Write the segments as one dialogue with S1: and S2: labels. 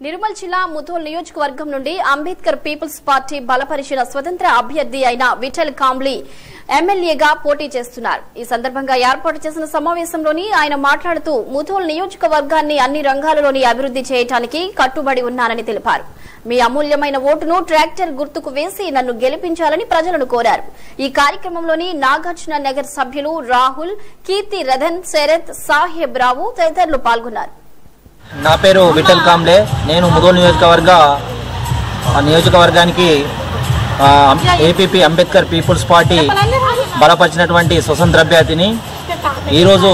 S1: నిర్మల్ జిల్లా ముధోల్ నియోజకవర్గం నుండి అంబేద్కర్ పీపుల్స్ పార్టీ బలపరిచిన స్వతంత్ర అభ్యర్థి అయిన విఠల్ కాంబ్లీ ఎమ్మెల్యేగా పోటీ చేస్తున్నారు. ఈ సందర్భంగా ఏర్పాటు చేసిన సమావేశంలోని ఆయన మాట్లాడుతూ ముధోల్ నియోజకవర్గాన్ని అన్ని రంగాలలోని అభివృద్ది చేయడానికి కట్టుబడి ఉన్నానని తెలిపారు. మీ అమూల్యమైన ఓటును ట్రాక్టర్ గుర్తుకు వేసి నన్ను గెలిపించాలని ప్రజలను కోరారు. ఈ కార్యక్రమంలోని నాగార్జున నగర్ సభ్యులు రాహుల్, కీర్తి, రథన్, శరత్, సాహెబ్ రావు తదితరులు పాల్గొన్నారు.
S2: నా పేరు విఠల్ కాంబ్లే. నేను ముధోల్ నియోజకవర్గానికి ఏపీపీ అంబేద్కర్ పీపుల్స్ పార్టీ బలపరిచినటువంటి స్వతంత్ర అభ్యర్థిని. ఈరోజు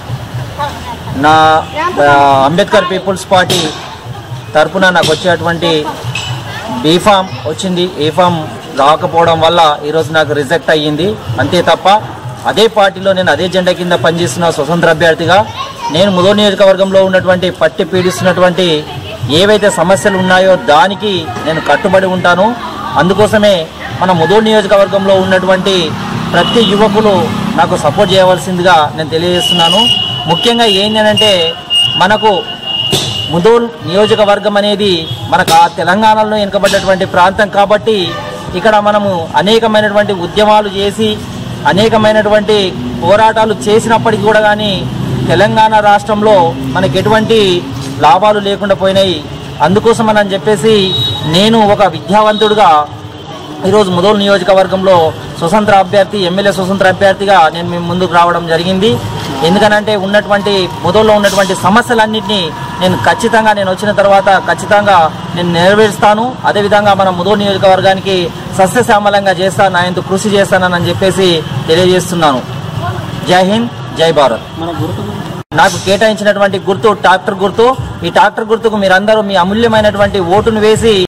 S2: నా అంబేద్కర్ పీపుల్స్ పార్టీ తరఫున నాకు వచ్చేటువంటి బీఫామ్ వచ్చింది. ఏఫామ్ రాకపోవడం వల్ల ఈరోజు నాకు రిజెక్ట్ అయ్యింది. అంతే తప్ప అదే పార్టీలో నేను అదే జెండా కింద పనిచేస్తున్న స్వతంత్ర అభ్యర్థిగా నేను ముధోల్ నియోజకవర్గంలో ఉన్నటువంటి పట్టి పీడిస్తున్నటువంటి ఏవైతే సమస్యలు ఉన్నాయో దానికి నేను కట్టుబడి ఉంటాను. అందుకోసమే మన ముధోల్ నియోజకవర్గంలో ఉన్నటువంటి ప్రతి యువకులు నాకు సపోర్ట్ చేయవలసిందిగా నేను తెలియజేస్తున్నాను. ముఖ్యంగా ఏంటంటే మనకు ముధోల్ నియోజకవర్గం అనేది మనకు ఆ తెలంగాణలో వెనుకబడ్డటువంటి ప్రాంతం కాబట్టి ఇక్కడ మనము అనేకమైనటువంటి ఉద్యమాలు చేసి అనేకమైనటువంటి పోరాటాలు చేసినప్పటికీ కూడా కానీ తెలంగాణ రాష్ట్రంలో మనకి ఎటువంటి లాభాలు లేకుండా పోయినాయి. అందుకోసం అని చెప్పేసి నేను ఒక విద్యావంతుడిగా ఈరోజు ముధోల్ నియోజకవర్గంలో స్వతంత్ర అభ్యర్థి, ఎమ్మెల్యే స్వతంత్ర అభ్యర్థిగా నేను మీ ముందుకు రావడం జరిగింది. ఎందుకనంటే ఉన్నటువంటి ముధోల్లో ఉన్నటువంటి సమస్యలన్నింటినీ నేను ఖచ్చితంగా నేను వచ్చిన తర్వాత ఖచ్చితంగా నేను నెరవేరుస్తాను. అదేవిధంగా మన ముధోల్ నియోజకవర్గానికి సస్యశ్యామలంగా చేస్తాను, నా ఎంతో కృషి చేస్తానని చెప్పేసి తెలియజేస్తున్నాను. జై హింద్, జై భారత్. నాకు కేటాయించినటువంటి గుర్తు ట్రాక్టర్ గుర్తు. ఈ ట్రాక్టర్ గుర్తుకు మీరందరూ మీ అమూల్యమైనటువంటి ఓటును వేసి